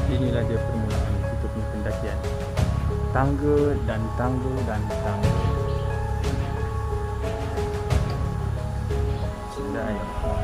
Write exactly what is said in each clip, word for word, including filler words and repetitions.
Inilah dia permulaan kita punya pendakian. Tangga dan tangga dan tangga. Bismillahirrahmanirrahim.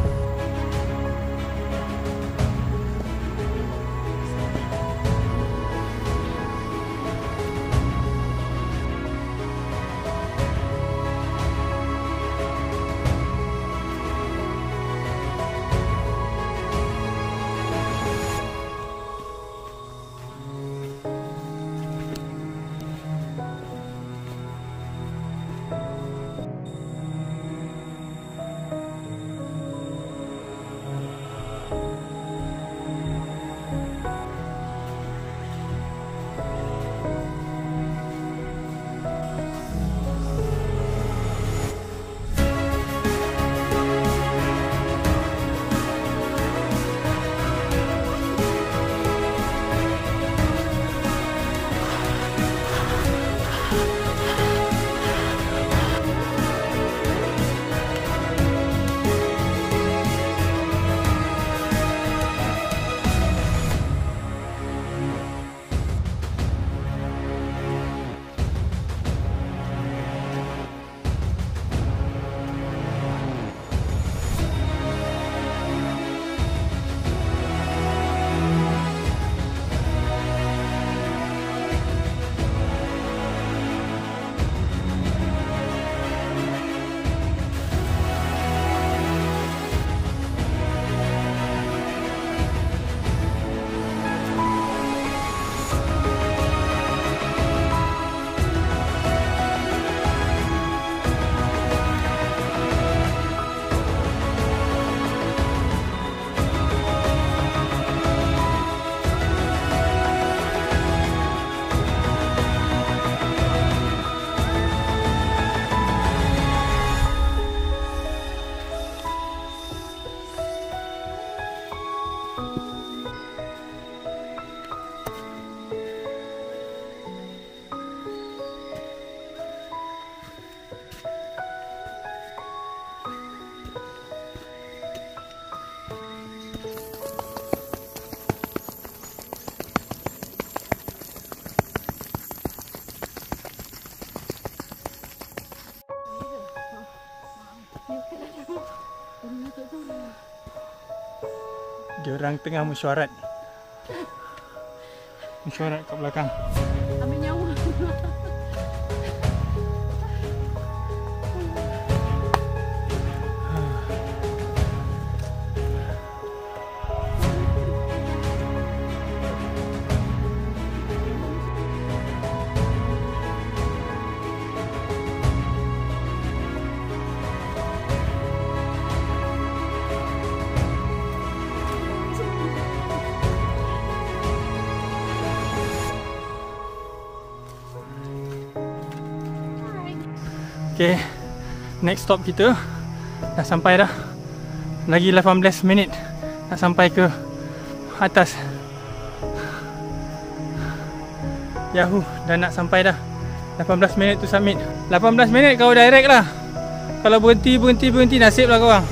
Dia orang tengah mesyuarat. Mesyuarat kat belakang. Ambil nyawa. Okay, next stop kita dah sampai dah. Lagi lapan belas minit nak sampai ke atas. Yahoo, dah nak sampai dah. lapan belas minit tu submit. lapan belas minit kau direct lah. Kalau berhenti, berhenti, berhenti, nasib lah korang.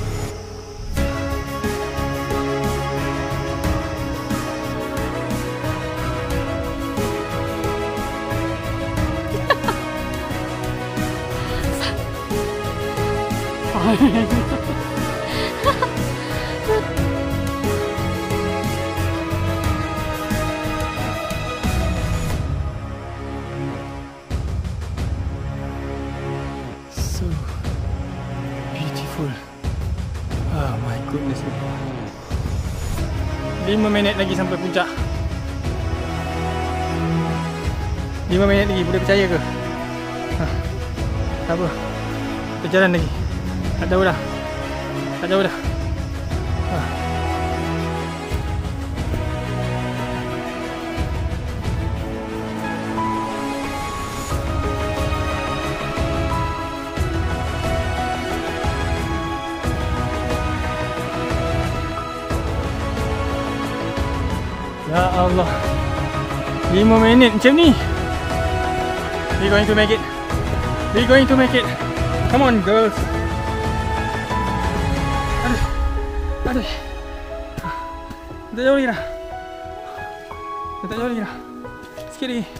So beautiful. Oh my goodness. lima minit lagi sampai puncak. lima minit lagi, boleh percaya ke? Ha, tak apa. Kita jalan lagi. Tak jauh dah. Tak jauh dah. Ha. Ya Allah. lima minit macam ni. We going to make it. We going to make it. Come on girls. Aduh. Aduh. Dah jauh lagi dah. Dah tak jauh lagi dah. Sikit lagi.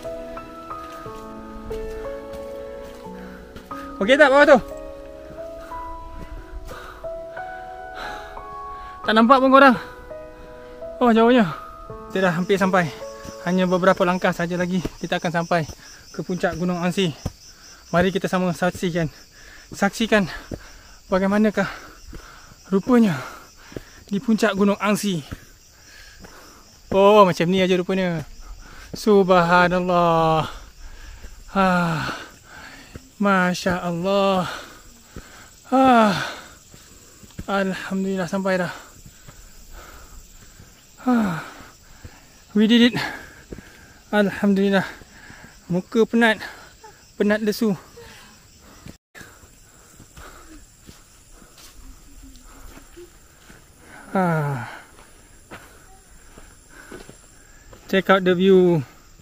Okey tak bawah tu? Tak nampak pun korang. Oh jauhnya. Kita dah hampir sampai. Hanya beberapa langkah saja lagi kita akan sampai ke puncak Gunung Angsi. Mari kita sama saksikan. Saksikan bagaimanakah rupanya di puncak Gunung Angsi. Oh macam ni aja rupanya. Subhanallah. Ha. Masya Allah. Ha. Alhamdulillah sampai dah. Ha. We did it. Alhamdulillah. Muka penat. Penat lesu. Ha. Check out the view.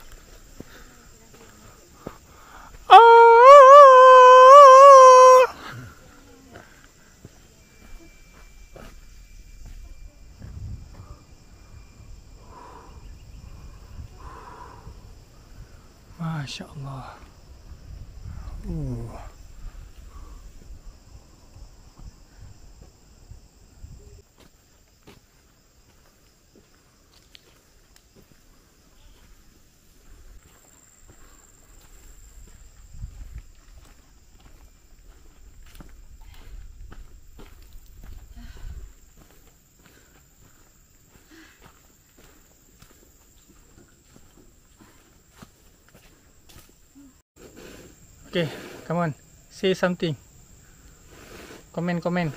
Masya Allah. Uh. Okay, come on, say something. Komen, komen.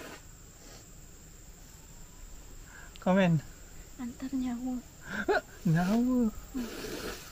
Komen. Antar nyawa. Nyawa.